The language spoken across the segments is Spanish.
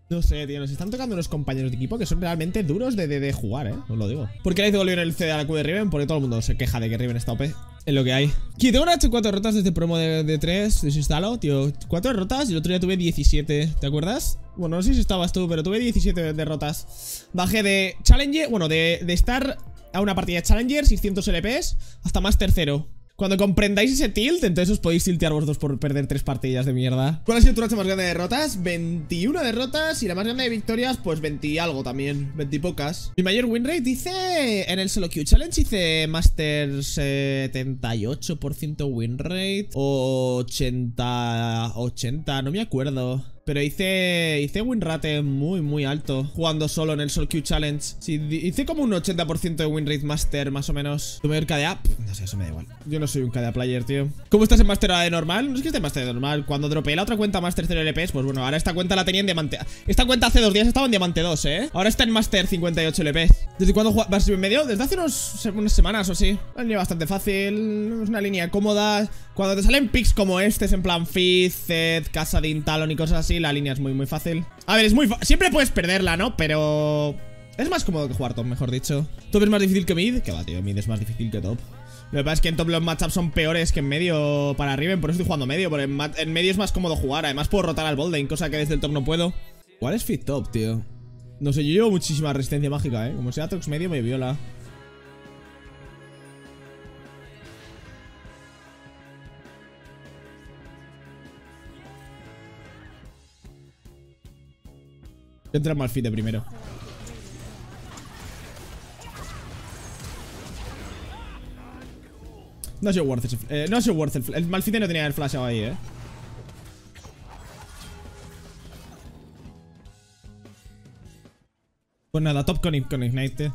No sé, tío, nos están tocando unos compañeros de equipo que son realmente duros de jugar, os lo digo. ¿Por qué le hizo volver el CD a la Q de Riven? Porque todo el mundo se queja de que Riven está OP. Es lo que hay. Que tengo una H 4 derrotas desde promo de 3, desinstalo, tío. 4 derrotas y el otro día tuve 17, ¿te acuerdas? Bueno, no sé si estabas tú, pero tuve 17 derrotas. Bajé de Challenger, bueno, de estar a una partida de Challenger, 600 LPs, hasta Master 0. Cuando comprendáis ese tilt, entonces os podéis tiltear vosotros por perder 3 partidas de mierda. ¿Cuál ha sido tu racha más grande de derrotas? 21 derrotas y la más grande de victorias, pues 20 y algo también, 20 y pocas. Mi mayor win rate hice en el Solo Queue Challenge, hice Master 78% win rate o 80, no me acuerdo. Pero hice win rate muy alto jugando solo en el Solo Queue Challenge. Sí, hice como un 80% de win rate Master, más o menos. Tu mayor KDA, no sé, eso me da igual. Yo no soy un KDA player, tío. ¿Cómo estás en Master de normal? No es que esté en Master de normal. Cuando dropeé la otra cuenta Master 0 LPs, pues bueno, ahora esta cuenta la tenía en Diamante. Esta cuenta hace 2 días estaba en Diamante 2, Ahora está en Master 58 LPs. ¿Desde cuándo vas en medio? Desde hace unas semanas o sí. Una línea bastante fácil, es una línea cómoda. Cuando te salen picks como este, en plan Fizz, Zed, Kassadin, Talon y cosas así, la línea es muy fácil. A ver, es muy siempre puedes perderla, ¿no? Pero es más cómodo que jugar top, mejor dicho. ¿Top es más difícil que mid? Que va, tío, mid es más difícil que top. Lo que pasa es que en top los matchups son peores que en medio para Riven. Por eso estoy jugando medio, porque en medio es más cómodo jugar. Además puedo rotar al bolding, cosa que desde el top no puedo. ¿Cuál es fit top, tío? No sé, yo llevo muchísima resistencia mágica, Como sea Tox medio me viola. Entra el Malfite primero. No ha sido worth it. No ha sido worth it. El Malfite no tenía el flashado ahí, Pues nada, top con Ignite.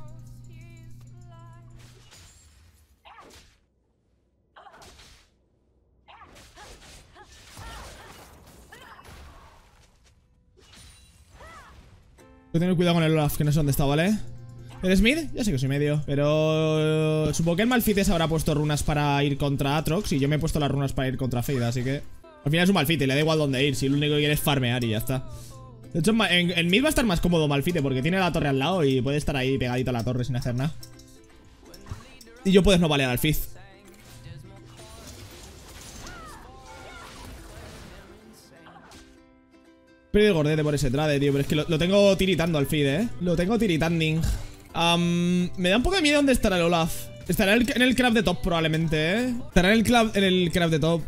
Voy a tener cuidado con el Olaf, que no sé dónde está, ¿vale? ¿Eres mid? Ya sé que soy medio. Pero supongo que el Malfite se habrá puesto runas para ir contra Aatrox y yo me he puesto las runas para ir contra Fade, así que al final es un Malfite, le da igual dónde ir. Si lo único que quiere es farmear y ya está. De hecho, en mid va a estar más cómodo Malfite porque tiene la torre al lado y puede estar ahí pegadito a la torre sin hacer nada. Y yo puedes no balear al Fizz. Pero el gordete por ese trade, tío. Pero es que lo tengo tiritando al feed, Lo tengo tiritanding. Me da un poco de miedo dónde estará el Olaf. Estará en el craft de top probablemente, Estará en el craft de top.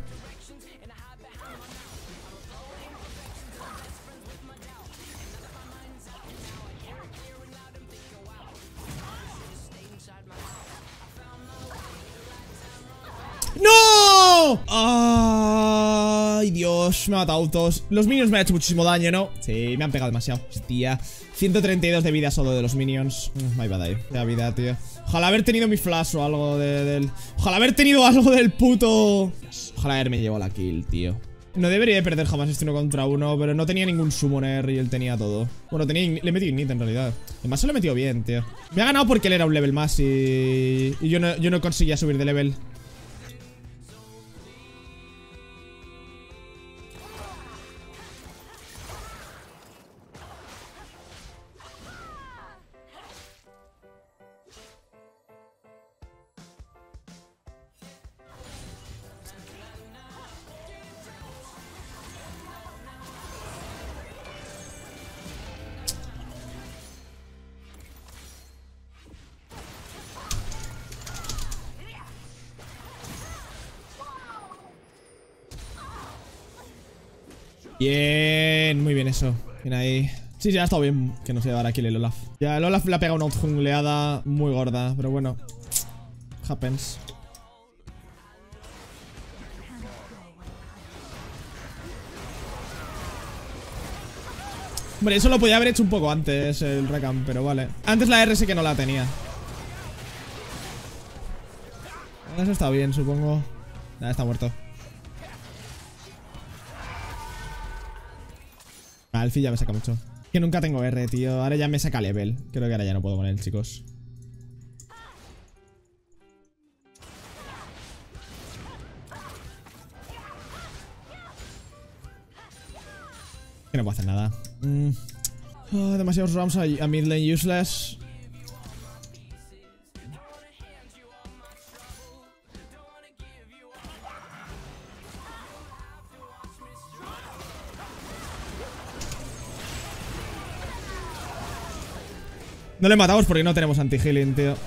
¡No! ¡Ay, Dios! Me ha matado todos. Los minions me han hecho muchísimo daño, ¿no? Sí, me han pegado demasiado. Hostia. 132 de vida solo de los minions. My bad ahí. De vida, tío. Ojalá haber tenido mi flash o algo del... Ojalá haber tenido algo del puto... Ojalá haberme llevado la kill, tío. No debería de perder jamás este 1 contra 1, pero no tenía ningún summoner y él tenía todo. Bueno, le he metido ignite en realidad. Además se lo he metido bien, tío. Me ha ganado porque él era un level más y yo no conseguía subir de level. Bien, muy bien eso. Bien ahí. Sí, ha estado bien que no se llevara aquí el Olaf. Ya, el Olaf le ha pegado una jungleada muy gorda, pero bueno. Happens. Hombre, eso lo podía haber hecho un poco antes el Rakan, pero vale. Antes la R sí que no la tenía. Eso está bien, supongo. Nada, está muerto. Alfie ya me saca mucho. Que nunca tengo R, tío. Ahora ya me saca level. Creo que ahora ya no puedo con él, chicos. Que no puedo hacer nada. Demasiados rounds a mid lane useless. No le matamos porque no tenemos anti-healing, tío.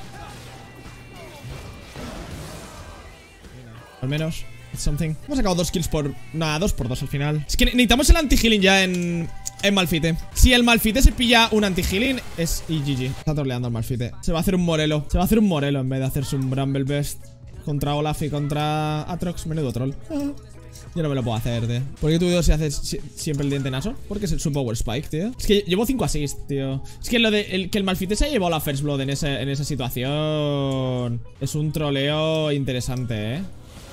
Al menos. It's something. Hemos sacado 2 kills por... Nada, 2 por 2 al final. Es que necesitamos el anti-healing ya en Malphite. Si el Malphite se pilla un anti-healing es GG. Está troleando el Malphite. Se va a hacer un Morelo. Se va a hacer un Morelo en vez de hacerse un Bramble Best contra Olaf y contra Atrox. Menudo troll. Yo no me lo puedo hacer, tío. ¿Por qué tu video se hace siempre el diente naso? Porque es su power spike, tío. Es que llevo 5 assists, tío. Es que lo de que el Malphite se ha llevado la first blood en esa situación es un troleo interesante, eh.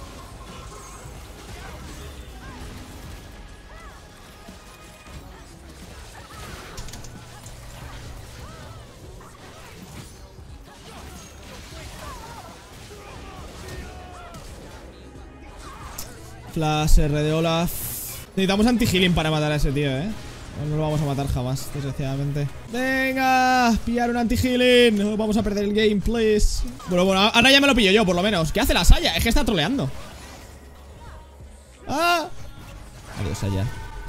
Flash R de Olaf. Necesitamos anti-healing para matar a ese tío, No lo vamos a matar jamás, desgraciadamente. ¡Venga! Pillar un anti-healing. No vamos a perder el game, please. Bueno, ahora ya me lo pillo yo, por lo menos. ¿Qué hace la Saya? Es que está troleando. ¡Ah! Adiós, Saya.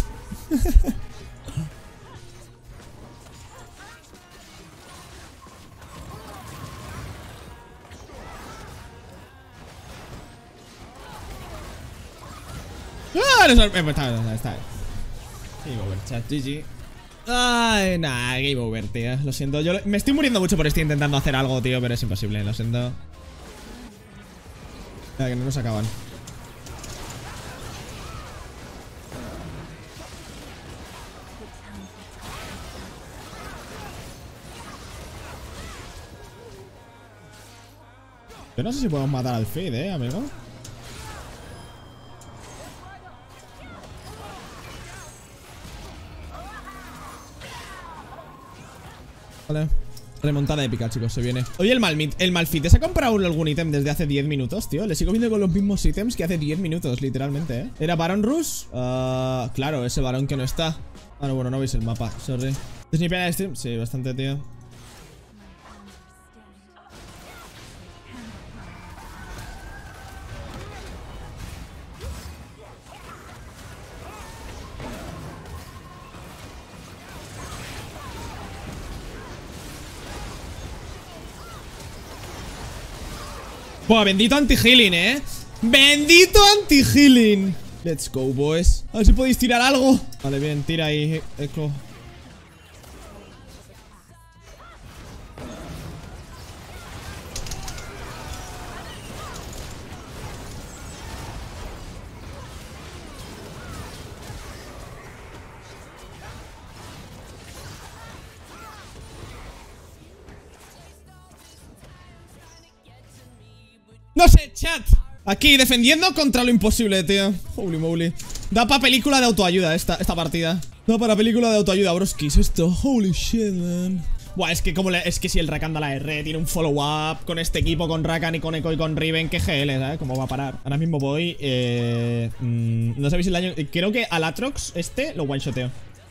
¡Ah! Está. Game over, chat, GG. Ay, nah, game over, tío. Lo siento, yo me estoy muriendo mucho por estar intentando hacer algo, tío, pero es imposible, lo siento. Mira, que no nos acaban. Yo no sé si podemos matar al feed, amigo. Vale. Remontada épica, chicos, se viene. Oye, el Malphite se ha comprado algún ítem desde hace 10 minutos, tío. Le sigo viendo con los mismos ítems que hace 10 minutos, literalmente, ¿Era Baron Rush? Claro, ese Baron que no está. Ah, no, bueno, no veis el mapa, sorry. ¿Es ni pena de stream? Sí, bastante, tío. Buah, bendito anti-healing, Bendito anti-healing. Let's go, boys. A ver si podéis tirar algo. Vale, bien, tira ahí, Echo. No sé, chat. Aquí, defendiendo contra lo imposible, tío. Holy moly. Da para película de autoayuda esta partida. Da para película de autoayuda, broskis. Esto, holy shit, man. Buah, es que si el Rakan da la R, tiene un follow-up con este equipo, con Rakan y con Echo y con Riven, que GL, ¿sabes? ¿Cómo va a parar? Ahora mismo voy, no sabéis el daño. Creo que al Atrox lo one-shoteo.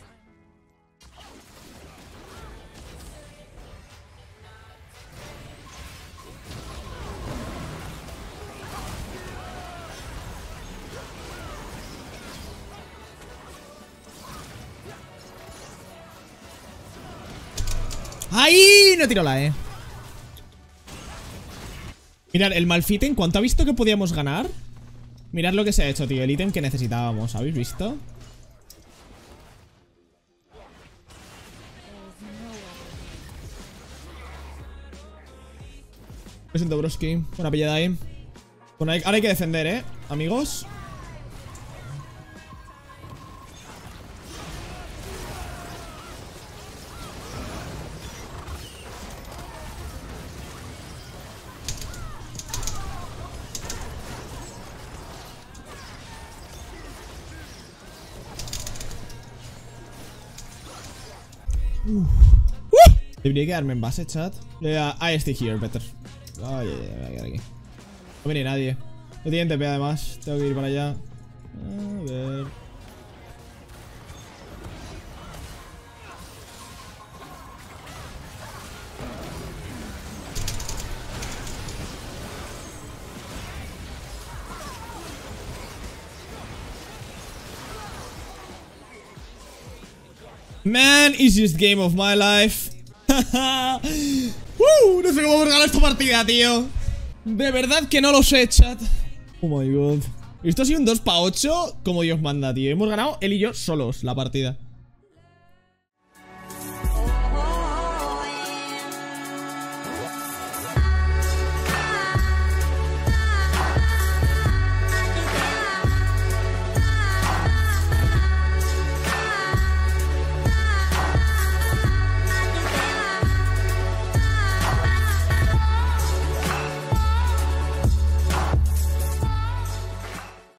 ¡Ahí! No tiro la E. Mirad, el Malphite, en cuanto ha visto que podíamos ganar, mirad lo que se ha hecho, tío. El ítem que necesitábamos. ¿Habéis visto? Lo siento, broski. Buena pillada ahí. Bueno, ahora hay que defender, amigos. Debería quedarme en base, chat. I stay here, better. Ay, me voy a quedar aquí. No viene nadie. No tienen TP además. Tengo que ir para allá. A ver. Man, easiest game of my life. No sé cómo hemos ganado esta partida, tío. De verdad que no lo sé, chat. Oh my god. Esto ha sido un 2 para 8 como Dios manda, tío. Hemos ganado él y yo solos la partida.